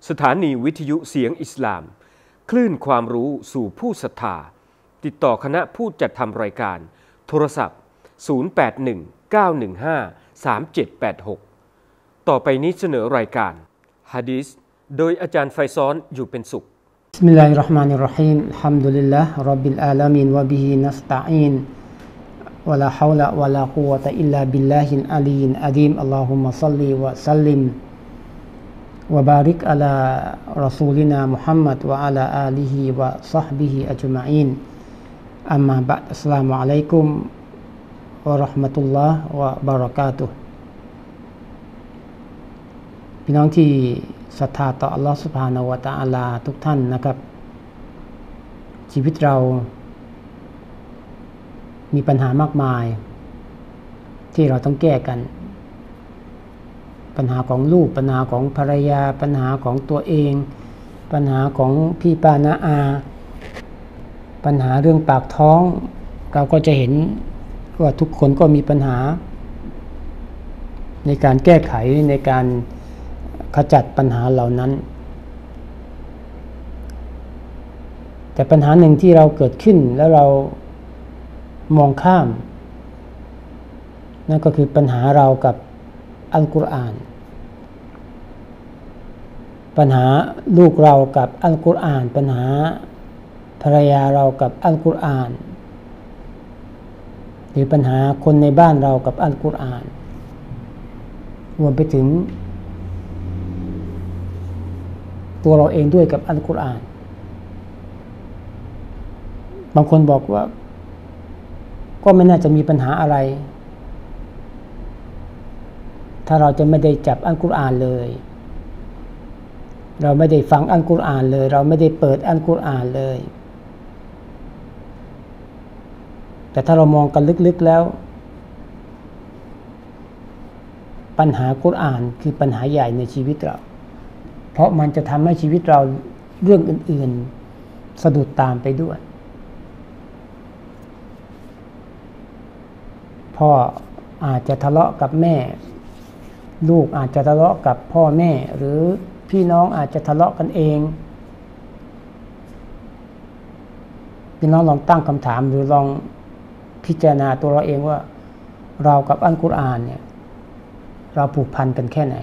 สถานีวิทยุเสียงอิสลามคลื่นความรู้สู่ผู้ศรัทธาติดต่อคณะผู้จัดทำรายการโทรศัพท์0819153786ต่อไปนี้เสนอรายการหะดีษโดยอาจารย์ไฟซ้อนอยู่เป็นสุขบิสมิลลาฮิรเราะห์มานิรเราะฮีมอัลฮัมดุลิลลาฮิร็อบบิลอาลามีนวะบิฮินัสตะอีนวะลาฮาวละวะลากุวะตะอิลลาบิลลาฮิลอาลีอะดีมอัลลอฮุมมะศ็อลลิวะซัลลิมวะบาริกอะลารอซูลินามุฮัมมัดวะอะลาอาลิฮิวะศอฮบิฮิอัจมะอีนอัมมาบะดอัสสลามุอะลัยกุมวะเราะห์มะตุลลอฮ์วะบะเราะกาตุฮ์พี่น้องที่ศรัทธาต่ออัลลอฮฺซุบฮานะฮูวะตะอาลาทุกท่านนะครับชีวิตเรามีปัญหามากมายที่เราต้องแก้กันปัญหาของลูกปัญหาของภรรยาปัญหาของตัวเองปัญหาของพี่ป้าน้าอาปัญหาเรื่องปากท้องเราก็จะเห็นว่าทุกคนก็มีปัญหาในการแก้ไขในการขจัดปัญหาเหล่านั้นแต่ปัญหาหนึ่งที่เราเกิดขึ้นแล้วเรามองข้ามนั่นก็คือปัญหาเรากับอัลกุรอานปัญหาลูกเรากับอัลกุรอานปัญหาภรรยาเรากับอัลกุรอานหรือปัญหาคนในบ้านเรากับอัลกุรอานรวมไปถึงตัวเราเองด้วยกับอัลกุรอานบางคนบอกว่าก็ไม่น่าจะมีปัญหาอะไรถ้าเราจะไม่ได้จับอัลกุรอานเลยเราไม่ได้ฟังอัลกุรอานเลยเราไม่ได้เปิดอัลกุรอานเลยแต่ถ้าเรามองกันลึกๆแล้วปัญหากุรอานคือปัญหาใหญ่ในชีวิตเราเพราะมันจะทำให้ชีวิตเราเรื่องอื่นๆสะดุดตามไปด้วยพ่ออาจจะทะเลาะกับแม่ลูกอาจจะทะเลาะกับพ่อแม่หรือพี่น้องอาจจะทะเลาะกันเองพี่น้องลองตั้งคำถามหรือลองพิจารณาตัวเราเองว่าเรากับอัลกุรอานเนี่ยเราผูกพันกันแค่ไหน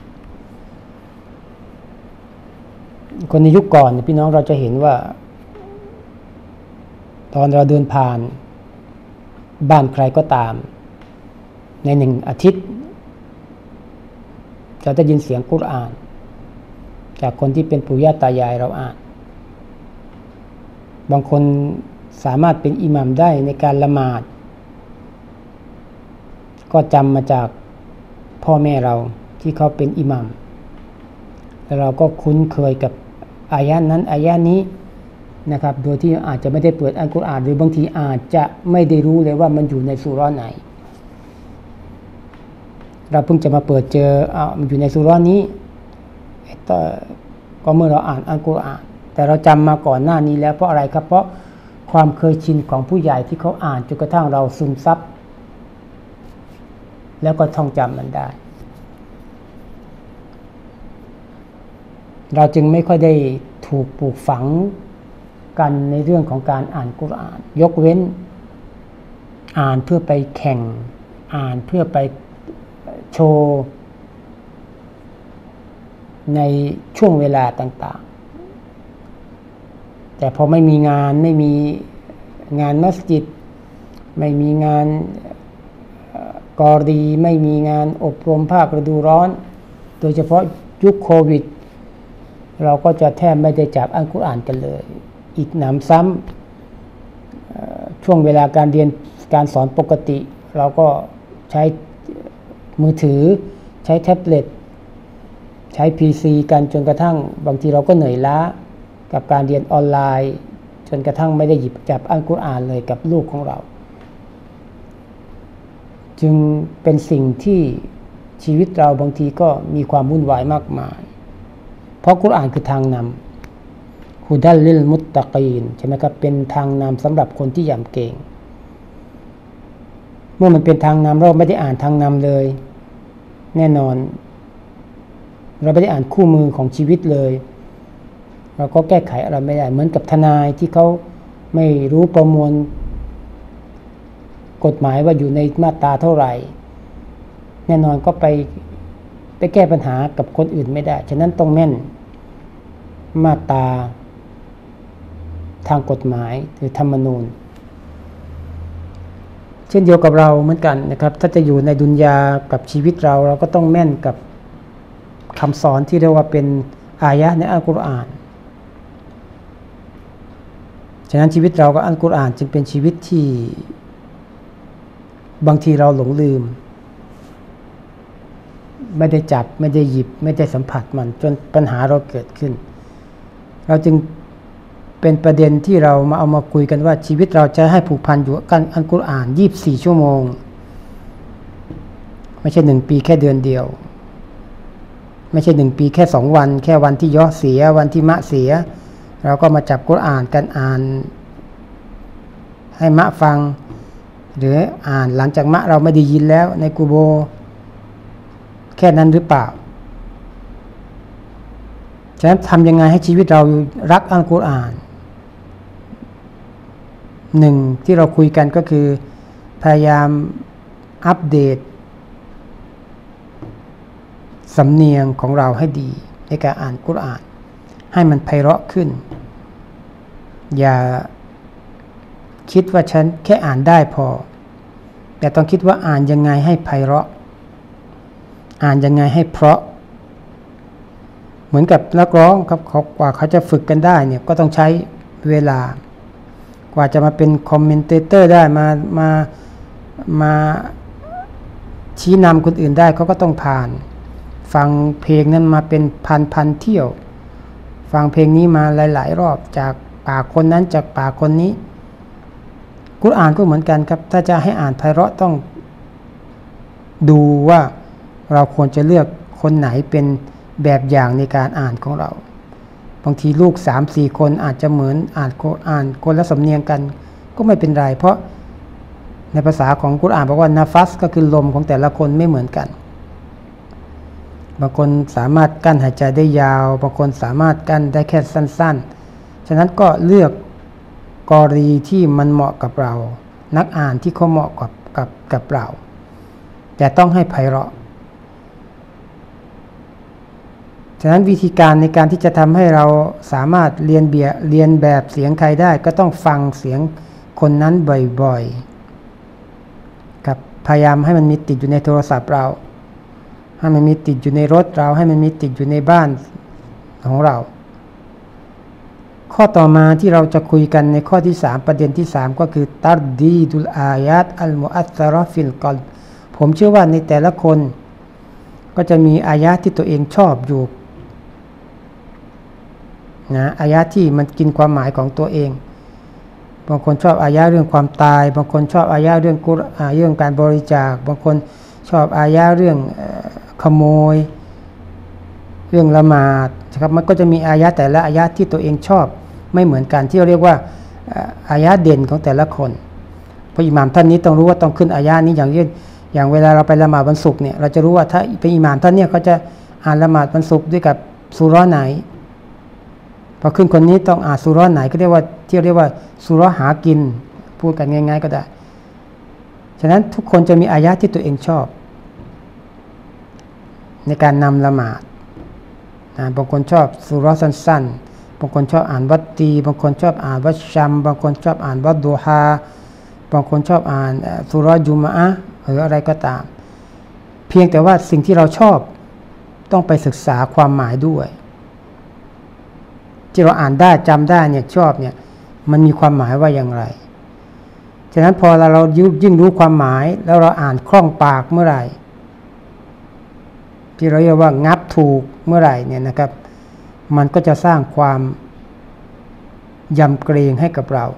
คนในยุคก่อนพี่น้องเราจะเห็นว่าตอนเราเดินผ่านบ้านใครก็ตามในหนึ่งอาทิตย์เราจะยินเสียงกุรอานจากคนที่เป็นปู่ย่าตายายเราอ่านบางคนสามารถเป็นอิหมัมได้ในการละหมาดก็จำมาจากพ่อแม่เราที่เขาเป็นอิหมัมแล้วเราก็คุ้นเคยกับอายะห์นั้นอายะห์นี้นะครับโดยที่อาจจะไม่ได้เปิดอัลกุรอานหรือบางทีอาจจะไม่ได้รู้เลยว่ามันอยู่ในซูเราะห์ไหนเราเพิ่งจะมาเปิดเจอมันอยู่ในซูเราะห์นี้ก็เมื่อเราอ่านอัลกุรอานแต่เราจำมาก่อนหน้านี้แล้วเพราะอะไรครับเพราะความเคยชินของผู้ใหญ่ที่เขาอ่านจนกระทั่งเราซึมซับแล้วก็ท่องจำมันได้เราจึงไม่ค่อยได้ถูกปลูกฝังกันในเรื่องของการอ่านกุรอานยกเว้นอ่านเพื่อไปแข่งอ่านเพื่อไปโชว์ในช่วงเวลาต่างๆแต่พอไม่มีงานไม่มีงานมัสยิดไม่มีงานกอรีไม่มีงานอบรมภาคฤดูร้อนโดยเฉพาะยุคโควิดเราก็จะแทบไม่ได้จับอัลกุรอานกันเลยอีกหนำซ้ำช่วงเวลาการเรียนการสอนปกติเราก็ใช้มือถือใช้แท็บเล็ตใช้ PC กันจนกระทั่งบางทีเราก็เหนื่อยล้ากับการเรียนออนไลน์จนกระทั่งไม่ได้หยิบจับอัลกุรอานเลยกับลูกของเราจึงเป็นสิ่งที่ชีวิตเราบางทีก็มีความวุ่นวายมากมายเพราะกุรอานคือทางนำฮุดัลลิลมุตตะกีนใช่ไหมครับเป็นทางนำสำหรับคนที่ยำเกรงเมื่อมันเป็นทางนำเราไม่ได้อ่านทางนำเลยแน่นอนเราไม่ได้อ่านคู่มือของชีวิตเลยเราก็แก้ไขอะไรไม่ได้เหมือนกับทนายที่เขาไม่รู้ประมวลกฎหมายว่าอยู่ในมาตราเท่าไหร่แน่นอนก็ไปแก้ปัญหากับคนอื่นไม่ได้ฉะนั้นต้องแม่นมาตราทางกฎหมายหรือธรรมนูญเช่นเดียวกับเราเหมือนกันนะครับถ้าจะอยู่ในดุนยากับชีวิตเราก็ต้องแม่นกับคำสอนที่เรียกว่าเป็นอายะห์ในอัลกุรอานฉะนั้นชีวิตเรากับอัลกุรอานจึงเป็นชีวิตที่บางทีเราหลงลืมไม่ได้จับไม่ได้หยิบไม่ได้สัมผัสมันจนปัญหาเราเกิดขึ้นเราจึงเป็นประเด็นที่เราเอามาคุยกันว่าชีวิตเราจะให้ผูกพันอยู่กับอัลกุรอาน24ชั่วโมงไม่ใช่1ปีแค่เดือนเดียวไม่ใช่1ปีแค่2วันแค่วันที่ยอเสียวันที่มะเสียเราก็มาจับกุรอานกันอ่านให้มะฟังหรืออ่านหลังจากมะเราไม่ได้ยินแล้วในกุโบแค่นั้นหรือเปล่าฉะนั้นทำยังไงให้ชีวิตเรารักอัลกุรอานหนึ่งที่เราคุยกันก็คือพยายามอัปเดตสำเนียงของเราให้ดีในการอ่านกุรอานให้มันไพเราะขึ้นอย่าคิดว่าฉันแค่อ่านได้พอแต่ต้องคิดว่าอ่านยังไงให้ไพเราะอ่านยังไงให้เพราะเหมือนกับนักร้องครับกว่าเขาจะฝึกกันได้เนี่ยก็ต้องใช้เวลากว่าจะมาเป็นคอมเมนเตเตอร์ได้มาชี้นำคนอื่นได้เขาก็ต้องผ่านฟังเพลงนั้นมาเป็นพันเที่ยวฟังเพลงนี้มาหลายๆรอบจากปากคนนั้นจากปากคนนี้กุรอานก็เหมือนกันครับถ้าจะให้อ่านไพเราะต้องดูว่าเราควรจะเลือกคนไหนเป็นแบบอย่างในการอ่านของเราบางทีลูก 3-4 คนอาจจะเหมือนอ่านคนละสำเนียงกันก็ไม่เป็นไรเพราะในภาษาของกุรอานบอกว่านาฟัสก็คือลมของแต่ละคนไม่เหมือนกันบางคนสามารถกั้นหายใจได้ยาวบางคนสามารถกั้นได้แค่สั้นๆฉะนั้นก็เลือกกรณีที่มันเหมาะกับเรานักอ่านที่เขาเหมาะกับเราแต่ต้องให้ไพเราะฉะนั้นวิธีการในการที่จะทำให้เราสามารถเรียนแบบเสียงใครได้ก็ต้องฟังเสียงคนนั้นบ่อยๆครับพยายามให้มันมีติดอยู่ในโทรศัพท์เราให้มันมีติดอยู่ในรถเราให้มันมีติดอยู่ในบ้านของเราข้อต่อมาที่เราจะคุยกันในข้อที่3ประเด็นที่3ก็คือตัรดีดุลอายาตอัลมุอัสซะเราะฟิลกอลบผมเชื่อว่าในแต่ละคนก็จะมีอายะที่ตัวเองชอบอยู่นะอายะที่มันกินความหมายของตัวเองบางคนชอบอายะเรื่องความตายบางคนชอบอายะเรื่องการบริจาคบางคนชอบอายะเรื่องขโมยเรื่องละหมาดนะครับมันก็จะมีอายะแต่ละอายะที่ตัวเองชอบไม่เหมือนกันที่เรียกว่าอายะเด่นของแต่ละคนเพราะอิหม่ามท่านนี้ต้องรู้ว่าต้องขึ้นอายะนี้อย่างเวลาเราไปละหมาดวันศุกร์เนี่ยเราจะรู้ว่าถ้าเป็นอิหม่ามท่านเนี่ยเขาจะอ่านละหมาดวันศุกร์ด้วยกับซูเราะห์ไหนพอขึ้นคนนี้ต้องอ่านซูเราะห์ไหนก็เรียกว่าซูเราะห์หากินพูดกันง่ายๆก็ได้ฉะนั้นทุกคนจะมีอายะที่ตัวเองชอบในการนำละหมาดบางคนชอบซูเราะห์สั้นๆบางคนชอบอ่านวัตตีบางคนชอบอ่านวัชชัมบางคนชอบอ่านวัดดูฮาบางคนชอบอ่านซูเราะห์จุมอะห์หรืออะไรก็ตามเพียงแต่ว่าสิ่งที่เราชอบต้องไปศึกษาความหมายด้วยที่เราอ่านได้จำได้เนี่ยชอบเนี่ยมันมีความหมายว่าอย่างไรฉะนั้นพอเรายิ่งรู้ความหมายแล้วเราอ่านคล่องปากเมื่อไหร่ที่เราเรียกว่างับถูกเมื่อไหร่เนี่ยนะครับมันก็จะสร้างความยำเกรงให้กับเรา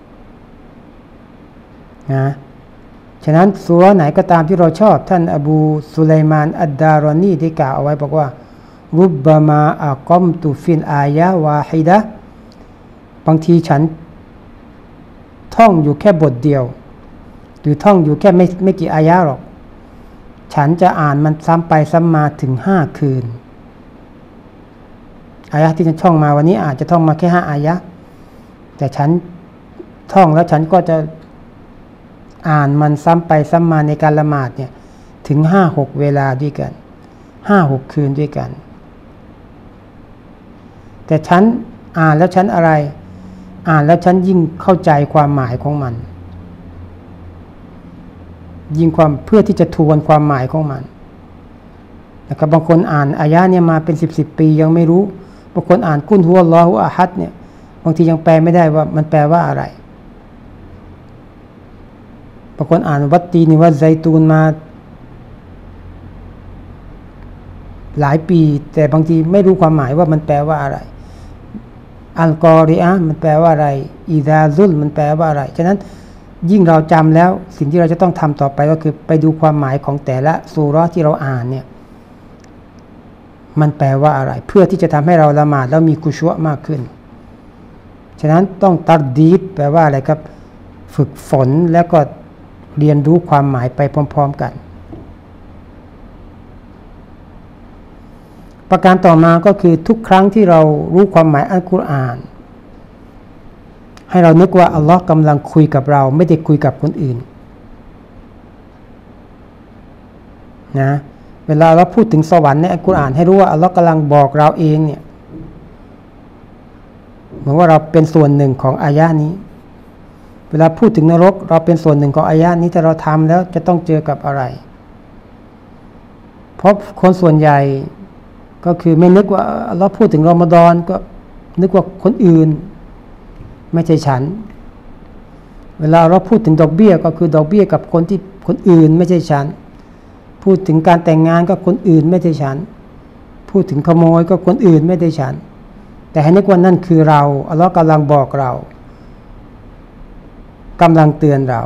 นะฉะนั้นซูเราะห์ไหนก็ตามที่เราชอบท่านอบูซุลัยมานอัดดารอนีได้กล่าวเอาไว้บอกว่ารุบบะมาอักอมตุฟิลอายะวาฮิดะห์บางทีฉันท่องอยู่แค่บทเดียวหรือท่องอยู่แค่ไม่กี่อายะหรอกฉันจะอ่านมันซ้ำไปซ้ำมาถึง5 คืนอายะที่ฉันท่องมาวันนี้อาจจะท่องมาแค่5 อายะแต่ฉันท่องแล้วฉันก็จะอ่านมันซ้ำไปซ้ำมาในการละหมาดเนี่ยถึง5-6 เวลาด้วยกัน5-6 คืนด้วยกันแต่ฉันอ่านแล้วฉันอะไรอ่านแล้วฉันยิ่งเข้าใจความหมายของมันยิ่งความเพื่อที่จะทวนความหมายของมันนะครับบางคนอ่านอายะเนี่ยมาเป็น10 ปียังไม่รู้บางคนอ่านกุลฮุวัลลอฮุอะฮัดเนี่ยบางทียังแปลไม่ได้ว่ามันแปลว่าอะไรบางคนอ่านวัตตีนิวัตไซตูนมาหลายปีแต่บางทีไม่รู้ความหมายว่ามันแปลว่าอะไรอัลกอริอะห์มันแปลว่าอะไรอิซาซุลมันแปลว่าอะไรฉะนั้นยิ่งเราจำแล้วสิ่งที่เราจะต้องทำต่อไปก็คือไปดูความหมายของแต่ละซูเราะห์ที่เราอ่านเนี่ยมันแปลว่าอะไรเพื่อที่จะทำให้เราละหมาดแล้วมีกุชวะมากขึ้นฉะนั้นต้องตัดดีดแปลว่าอะไรครับฝึกฝนแล้วก็เรียนรู้ความหมายไปพร้อมๆกันประการต่อมาก็คือทุกครั้งที่เรารู้ความหมายอัลกุรอานให้เรานึกว่าอัลลอฮ์กำลังคุยกับเราไม่ได้คุยกับคนอื่นนะเวลาเราพูดถึงสวรรค์ในอัลกุรอานให้รู้ว่าอัลลอฮ์กำลังบอกเราเองเนี่ยเหมือนว่าเราเป็นส่วนหนึ่งของอายะนี้เวลาพูดถึงนรกเราเป็นส่วนหนึ่งของอายะนี้ถ้าเราทำแล้วจะต้องเจอกับอะไรเพราะคนส่วนใหญ่ก็คือไม่นึกว่าอัลลอฮ์พูดถึงรอมฎอนก็นึกว่าคนอื่นไม่ใช่ฉันเวลาเราพูดถึงดอกเบี้ยก็คือดอกเบี้ยกับคนอื่นไม่ใช่ฉันพูดถึงการแต่งงานก็คนอื่นไม่ใช่ฉันพูดถึงขโมยก็คนอื่นไม่ใช่ฉันแต่ให้นึกว่านั่นคือเราอัลลอฮ์กำลังบอกเรากำลังเตือนเรา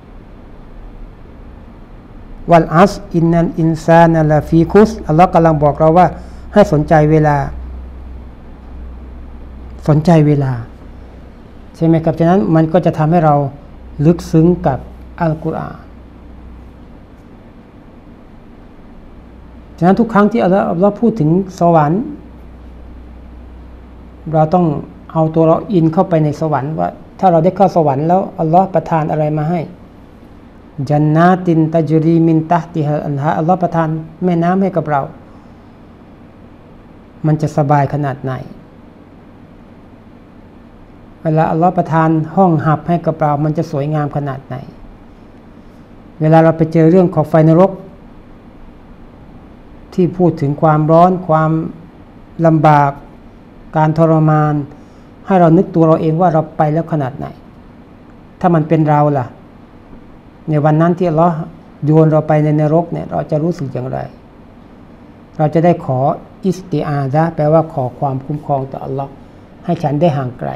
วัลอัสอินนัลอินซานะลาฟีคุสอัลลอฮ์กำลังบอกเราว่าให้สนใจเวลาใช่ไหมครับฉะนั้นมันก็จะทำให้เราลึกซึ้งกับอัลกุรอานฉะนั้นทุกครั้งที่อัลลอฮ์พูดถึงสวรรค์เราต้องเอาตัวเราอินเข้าไปในสวรรค์ว่าถ้าเราได้เข้าสวรรค์แล้วอัลลอฮ์ประทานอะไรมาให้จันนาตินตัจรีมินตะติฮะอันฮะอัลลอฮ์ประทานแม่น้ำให้กับเรามันจะสบายขนาดไหนเวลาอัลลอฮ์ประทานห้องหับให้กับเรามันจะสวยงามขนาดไหนเวลาเราไปเจอเรื่องของไฟนรกที่พูดถึงความร้อนความลำบากการทรมานให้เรานึกตัวเราเองว่าเราไปแล้วขนาดไหนถ้ามันเป็นเราล่ะในวันนั้นที่อัลลอฮ์โยนเราไปในนรกเนี่ยเราจะรู้สึกอย่างไรเราจะได้ขออิสติอาซะห์แปลว่าขอความคุ้มครองต่ออัลลอฮ์ให้ฉันได้ห่างไกล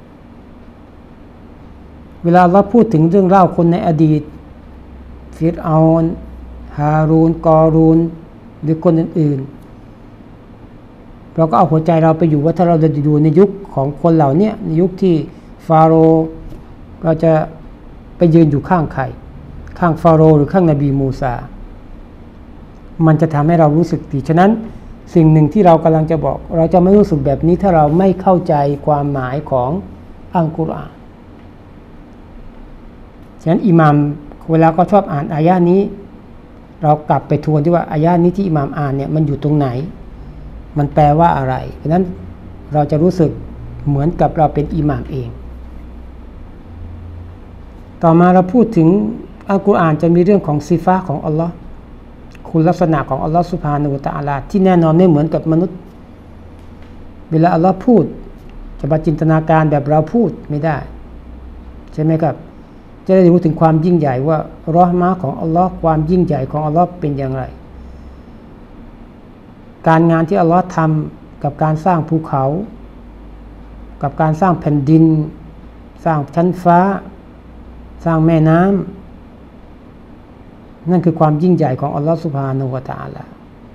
เวลาเราพูดถึงเรื่องเล่าคนในอดีตฟิรเอานฮารูนกอรูนหรือคนอื่นๆเราก็เอาหัวใจเราไปอยู่ว่าถ้าเราจะอยู่ในยุคของคนเหล่านี้ในยุคที่ฟาโรห์เราจะไปยืนอยู่ข้างใครข้างฟาโรห์หรือข้างนบีมูซามันจะทำให้เรารู้สึกดีฉะนั้นสิ่งหนึ่งที่เรากำลังจะบอกเราจะไม่รู้สึกแบบนี้ถ้าเราไม่เข้าใจความหมายของอัลกุรอานฉะนั้นอิหม่ามเวลาก็ชอบอ่านอายะนี้เรากลับไปทวนที่ว่าอายะนี้ที่อิหม่ามอ่านเนี่ยมันอยู่ตรงไหนมันแปลว่าอะไรเพราะนั้นเราจะรู้สึกเหมือนกับเราเป็นอิหม่ามเองต่อมาเราพูดถึงอัลกุรอานจะมีเรื่องของซิฟะห์ของอัลลอฮ์คุณลักษณะของอัลลอฮ์ซุบฮานะฮูวะตะอาลาที่แน่นอนไม่เหมือนกับมนุษย์เวลาอัลลอฮ์พูดจะมาจินตนาการแบบเราพูดไม่ได้ใช่ไหมครับจะได้รู้ถึงความยิ่งใหญ่ว่ารอห์มะห์ของอัลลอฮ์ความยิ่งใหญ่ของอัลลอฮ์เป็นอย่างไรการงานที่อัลลอฮ์ทำกับการสร้างภูเขากับการสร้างแผ่นดินสร้างชั้นฟ้าสร้างแม่น้ำนั่นคือความยิ่งใหญ่ของอัลลอฮ์ซุบฮานะฮูวะตะอาลา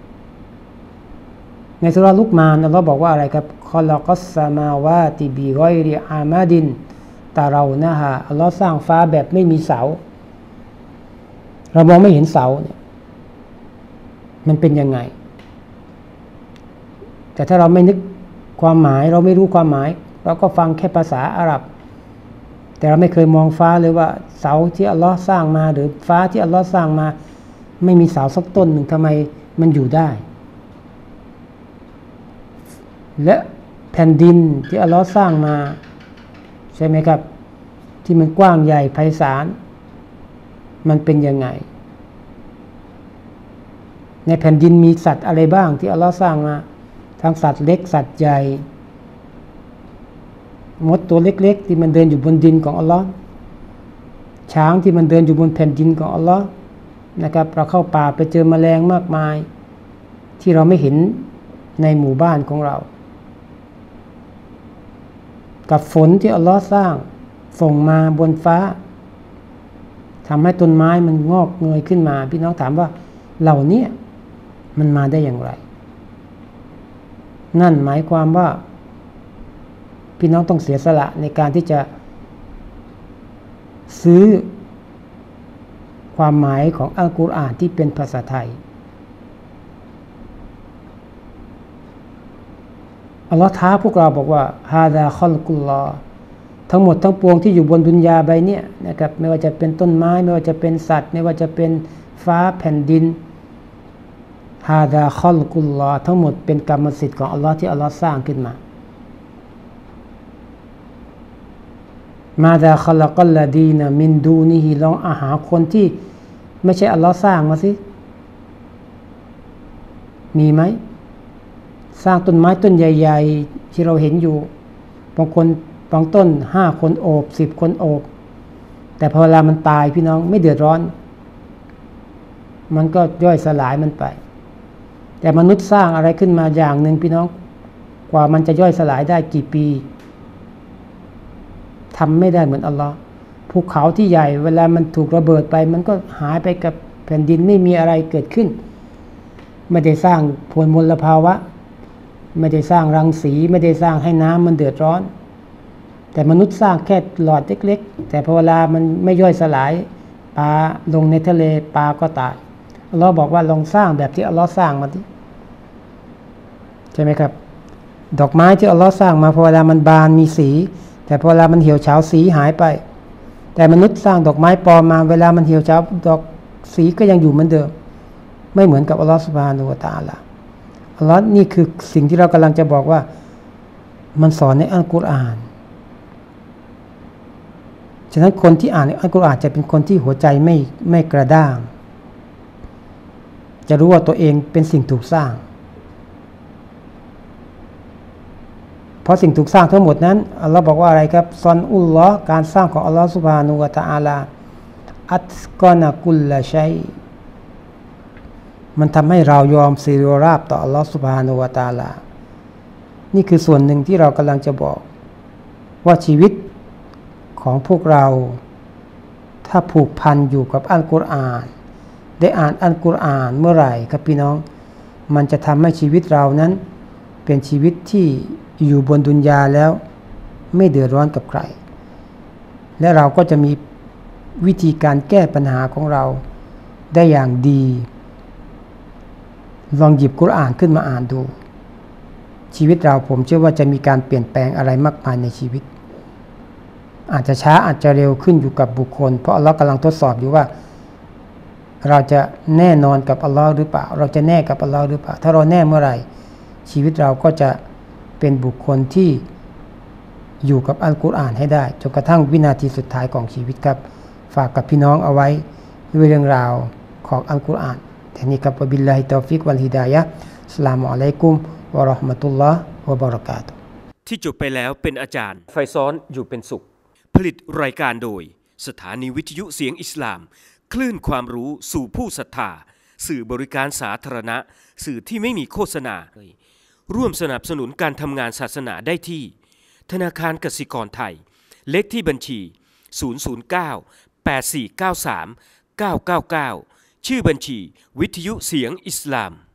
ในซูเราะห์ลุกมานอัลลอฮ์บอกว่าอะไรครับคอลักัสสมาวาติบิฆอยริอามาดินตาเรานะฮะอัลลอฮ์สร้างฟ้าแบบไม่มีเสาเรามองไม่เห็นเสาเนี่ยมันเป็นยังไงแต่ถ้าเราไม่นึกความหมายเราไม่รู้ความหมายเราก็ฟังแค่ภาษาอาหรับแต่เราไม่เคยมองฟ้าเลยว่าเสาที่อัลลอฮ์สร้างมาหรือฟ้าที่อัลลอฮ์สร้างมาไม่มีเสาสักต้นหนึ่งทำไมมันอยู่ได้และแผ่นดินที่อัลลอฮ์สร้างมาใช่ไหมครับที่มันกว้างใหญ่ไพศาลมันเป็นยังไงในแผ่นดินมีสัตว์อะไรบ้างที่อัลลอฮ์สร้างมาทั้งสัตว์เล็กสัตว์ใหญ่มดตัวเล็กๆที่มันเดินอยู่บนดินของอัลลอฮ์ช้างที่มันเดินอยู่บนแผ่นดินของอัลลอฮ์นะครับเราเข้าป่าไปเจอแมลงมากมายที่เราไม่เห็นในหมู่บ้านของเรากับฝนที่อัลลอฮ์สร้างส่งมาบนฟ้าทำให้ต้นไม้มันงอกเงยขึ้นมาพี่น้องถามว่าเหล่านี้มันมาได้อย่างไรนั่นหมายความว่าพี่น้องต้องเสียสละในการที่จะซื้อความหมายของอัลกุรอานที่เป็นภาษาไทยอัลลอฮ์ท้าพวกเราบอกว่าฮาดาคอลกุลลอฮ์ทั้งหมดทั้งปวงที่อยู่บนดุนยาใบนี้นะครับไม่ว่าจะเป็นต้นไม้ไม่ว่าจะเป็นสัตว์ไม่ว่าจะเป็นฟ้าแผ่นดินฮาดาคอลกุลลอฮ์ทั้งหมดเป็นกรรมสิทธิ์ของอัลลอฮ์ที่อัลลอฮ์สร้างขึ้นมามาดาคอลกัลลดีนะมินดูนีฮิลองอาหาคนที่ไม่ใช่อัลลอฮ์สร้างมาสิมีไหมสร้างต้นไม้ต้นใหญ่ๆที่เราเห็นอยู่บางต้น5 คนโอบ10 คนโอบแต่พอเวลามันตายพี่น้องไม่เดือดร้อนมันก็ย่อยสลายมันไปแต่มนุษย์สร้างอะไรขึ้นมาอย่างหนึ่งพี่น้องกว่ามันจะย่อยสลายได้กี่ปีทำไม่ได้เหมือนอัลลอฮ์ภูเขาที่ใหญ่เวลามันถูกระเบิดไปมันก็หายไปกับแผ่นดินไม่มีอะไรเกิดขึ้นไม่ได้สร้างมลภาวะไม่ได้สร้างรังสีไม่ได้สร้างให้น้ำมันเดือดร้อนแต่มนุษย์สร้างแค่หลอดเล็กๆแต่พอเวลามันไม่ย่อยสลายปลาลงในทะเลปลาก็ตายอัลลอฮ์บอกว่าลองสร้างแบบที่อัลลอฮ์สร้างมาดิใช่ไหมครับดอกไม้ที่อัลลอฮ์สร้างมาพอเวลามันบานมีสีแต่พอเวลามันเหี่ยวเฉาสีหายไปแต่มนุษย์สร้างดอกไม้ปลอมมาเวลามันเหี่ยวเฉาดอกสีก็ยังอยู่เหมือนเดิมไม่เหมือนกับอัลลอฮ์ซุบฮานะฮูวะตะอาลาอัลลอฮ์นี่คือสิ่งที่เรากำลังจะบอกว่ามันสอนในอัลกุรอานฉะนั้นคนที่อ่านอัลกุรอานจะเป็นคนที่หัวใจไม่กระด้างจะรู้ว่าตัวเองเป็นสิ่งถูกสร้างเพราะสิ่งถูกสร้างทั้งหมดนั้นอัลลอฮ์บอกว่าอะไรครับซอนอุลลอฮ์การสร้างของอัลลอฮ์ซุบฮานะฮูวะตะอาลาอัตกอนะกุลละชัยมันทำให้เรายอมสิริราบต่ออัลลอฮ์ซุบฮานะฮูวะตะอาลานี่คือส่วนหนึ่งที่เรากำลังจะบอกว่าชีวิตของพวกเราถ้าผูกพันอยู่กับอัลกุรอานได้อ่านอัลกุรอานเมื่อไหร่ครับพี่น้องมันจะทำให้ชีวิตเรานั้นเป็นชีวิตที่อยู่บนดุนยาแล้วไม่เดือดร้อนกับใครและเราก็จะมีวิธีการแก้ปัญหาของเราได้อย่างดีลองหยิบกุรอานขึ้นมาอ่านดูชีวิตเราผมเชื่อว่าจะมีการเปลี่ยนแปลงอะไรมากมายในชีวิตอาจจะช้าอาจจะเร็วขึ้นอยู่กับบุคคลเพราะอัลลอฮ์กำลังทดสอบอยู่ว่าเราจะแน่นอนกับอัลลอฮ์หรือเปล่าเราจะแน่กับอัลลอฮ์หรือเปล่าถ้าเราแน่เมื่อไหร่ชีวิตเราก็จะเป็นบุคคลที่อยู่กับอัลกุรอานให้ได้จนกระทั่งวินาทีสุดท้ายของชีวิตครับฝากกับพี่น้องเอาไว้ด้วยเรื่องราวของอัลกุรอานแต่นี้ครับวะบิลลาฮิตอฟิกวัลฮิดายะฮ์อัสสลามุอะลัยกุมวะเราะห์มะตุลลอฮ์วะบะเราะกาตุฮ์ที่จบไปแล้วเป็นอาจารย์ไฟซ้อนอยู่เป็นสุขผลิตรายการโดยสถานีวิทยุเสียงอิสลามคลื่นความรู้สู่ผู้ศรัทธาสื่อบริการสาธารณะสื่อที่ไม่มีโฆษณาร่วมสนับสนุนการทำงานศาสนาได้ที่ธนาคารกสิกรไทยเลขที่บัญชี009 8493 999ชื่อบัญชีวิทยุเสียงอิสลาม